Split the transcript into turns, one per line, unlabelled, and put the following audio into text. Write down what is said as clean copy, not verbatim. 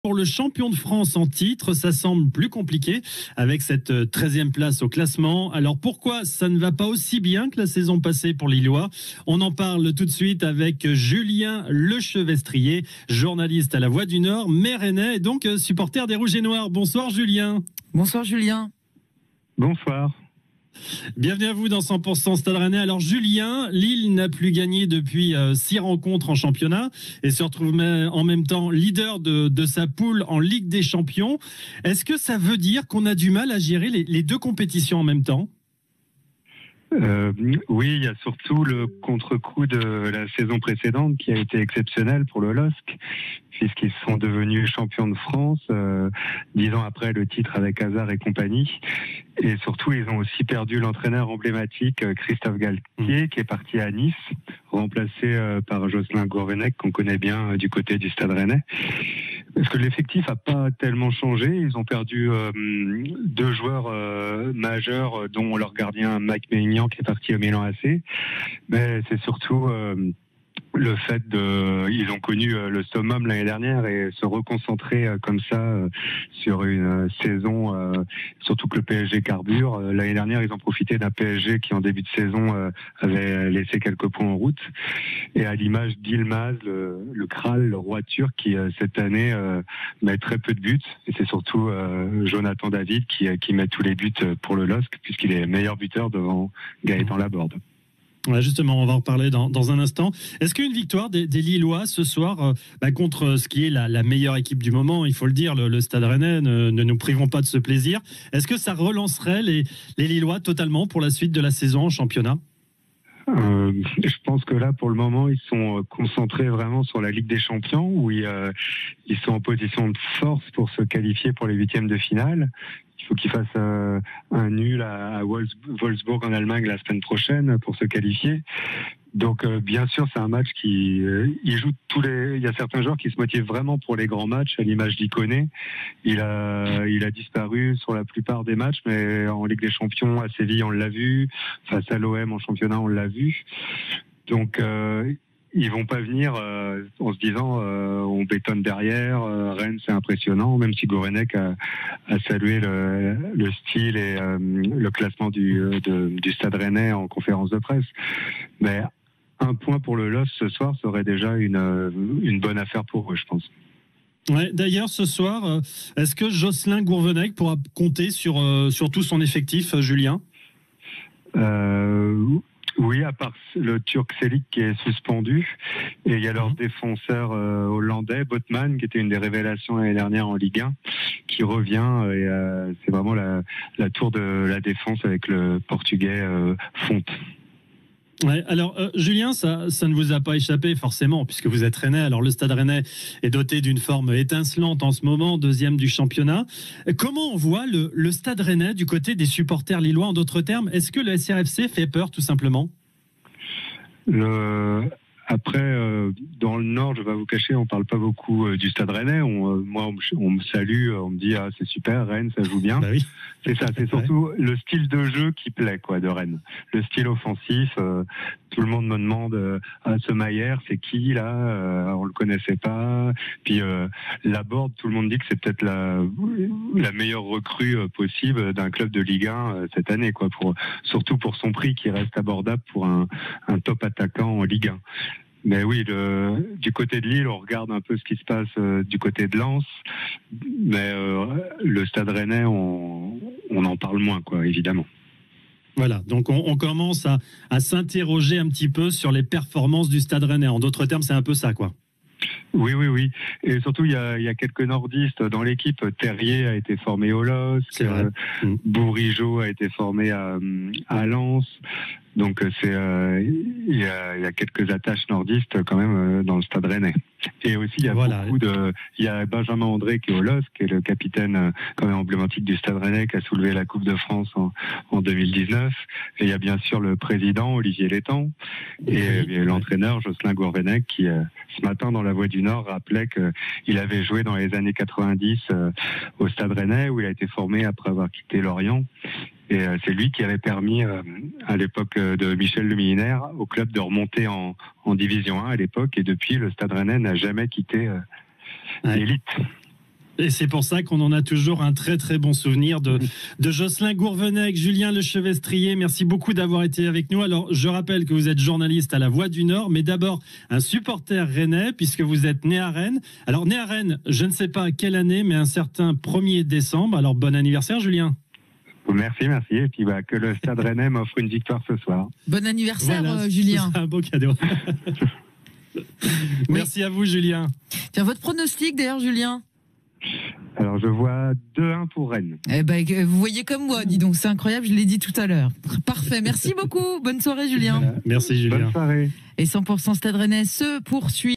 Pour le champion de France en titre, ça semble plus compliqué avec cette 13e place au classement. Alors pourquoi ça ne va pas aussi bien que la saison passée pour Lillois? On en parle tout de suite avec Julien Lechevestrier, journaliste à La Voix du Nord, mais rennais et donc supporter des Rouges et Noirs. Bonsoir Julien.
Bonsoir Julien.
Bonsoir.
Bienvenue à vous dans 100% Stade Rennais. Alors Julien, Lille n'a plus gagné depuis 6 rencontres en championnat et se retrouve en même temps leader de sa poule en Ligue des Champions. Est-ce que ça veut dire qu'on a du mal à gérer les deux compétitions en même temps ?
Oui, il y a surtout le contre-coup de la saison précédente qui a été exceptionnel pour le LOSC, puisqu'ils sont devenus champions de France 10 ans après le titre avec Hazard et compagnie. Et surtout, ils ont aussi perdu l'entraîneur emblématique Christophe Galtier, qui est parti à Nice, remplacé par Jocelyn Gourvenec, qu'on connaît bien du côté du Stade Rennais. Parce que l'effectif n'a pas tellement changé. Ils ont perdu 2 joueurs majeurs, dont leur gardien Mike Maignan qui est parti au Milan AC. Mais c'est surtout le fait ils ont connu le summum l'année dernière et se reconcentrer comme ça sur une saison, surtout que le PSG carbure. L'année dernière, ils ont profité d'un PSG qui en début de saison avait laissé quelques points en route. Et à l'image d'Yılmaz, le Kral, le roi turc, qui cette année met très peu de buts. Et c'est surtout Jonathan David qui met tous les buts pour le LOSC, puisqu'il est meilleur buteur devant Gaëtan Laborde.
Ouais, justement, on va en reparler dans un instant. Est-ce qu'une victoire des Lillois ce soir contre ce qui est la meilleure équipe du moment, il faut le dire, le Stade Rennais, ne nous privons pas de ce plaisir, est-ce que ça relancerait les Lillois totalement pour la suite de la saison en championnat ?
Je pense que là, pour le moment, ils sont concentrés vraiment sur la Ligue des Champions, où ils sont en position de force pour se qualifier pour les 8e de finale. Il faut qu'ils fassent un nul à Wolfsburg en Allemagne la semaine prochaine pour se qualifier. Donc bien sûr, c'est un match il y a certains joueurs qui se motivent vraiment pour les grands matchs, à l'image d'Ikoné. Il a disparu sur la plupart des matchs, mais en Ligue des Champions à Séville, on l'a vu. Face à l'OM en championnat, on l'a vu. Donc ils vont pas venir en se disant on bétonne derrière. Rennes, c'est impressionnant, même si Gourvenec a salué le style et le classement du Stade Rennais en conférence de presse. Mais un point pour le LOSC ce soir serait déjà une bonne affaire pour eux, je pense.
Ouais, d'ailleurs, ce soir, est-ce que Jocelyn Gourvenec pourra compter sur tout son effectif, Julien ?
Oui, à part le Turc Çelik qui est suspendu, et il y a leur défenseur hollandais, Botman, qui était une des révélations l'année dernière en Ligue 1, qui revient, et c'est vraiment la tour de la défense avec le Portugais Fonte.
Ouais, alors Julien, ça ne vous a pas échappé forcément, puisque vous êtes rennais. Alors le Stade Rennais est doté d'une forme étincelante en ce moment, 2e du championnat. Comment on voit le Stade Rennais du côté des supporters lillois? En d'autres termes, est-ce que le SRFC fait peur tout simplement?
Après, dans le Nord, je vais vous cacher, on parle pas beaucoup du Stade Rennais. Moi, on me salue, on me dit c'est super, Rennes, ça joue bien.
Bah oui.
C'est ça, c'est surtout le style de jeu qui plaît de Rennes. Le style offensif. Tout le monde me demande ce Maillère, c'est qui là? On le connaissait pas. Puis Laborde, tout le monde dit que c'est peut-être la meilleure recrue possible d'un club de Ligue 1 cette année, surtout pour son prix qui reste abordable pour un top attaquant en Ligue 1. Mais oui, du côté de Lille, on regarde un peu ce qui se passe du côté de Lens. Mais le Stade Rennais, on en parle moins, évidemment.
Voilà, donc on commence à s'interroger un petit peu sur les performances du Stade Rennais. En d'autres termes, c'est un peu ça,
Oui. Et surtout, il y a quelques nordistes dans l'équipe. Terrier a été formé au LOSC. Bourigeaud a été formé à Lens. Donc il y a quelques attaches nordistes quand même dans le Stade Rennais. Et aussi il y a Benjamin André qui est au LOSC, qui est le capitaine quand même emblématique du Stade Rennais, qui a soulevé la Coupe de France en 2019. Et il y a bien sûr le président Olivier Létang et l'entraîneur Jocelyn Gourvenec qui ce matin dans La Voix du Nord rappelait qu'il avait joué dans les années 90 au Stade Rennais, où il a été formé après avoir quitté Lorient. Et c'est lui qui avait permis, à l'époque de Michel Lemillière, au club de remonter en Division 1 à l'époque. Et depuis, le Stade Rennais n'a jamais quitté l'élite.
Et c'est pour ça qu'on en a toujours un très très bon souvenir de Jocelyn Gourvenec, Julien Lechevestrier. Merci beaucoup d'avoir été avec nous. Alors, je rappelle que vous êtes journaliste à La Voix du Nord, mais d'abord un supporter rennais, puisque vous êtes né à Rennes. Alors, né à Rennes, je ne sais pas quelle année, mais un certain 1er décembre. Alors, bon anniversaire, Julien.
Merci. Et puis que le Stade Rennais m'offre une victoire ce soir.
Bon anniversaire,
Voilà,
Julien.
C'est un beau cadeau. Merci à vous, Julien.
Tiens, votre pronostic d'ailleurs, Julien?
Alors, je vois 2-1 pour Rennes.
Eh ben, vous voyez comme moi, dis donc, c'est incroyable, je l'ai dit tout à l'heure. Parfait, merci beaucoup. Bonne soirée, Julien.
Voilà. Merci, Julien.
Bonne soirée.
Et 100% Stade Rennais se poursuit.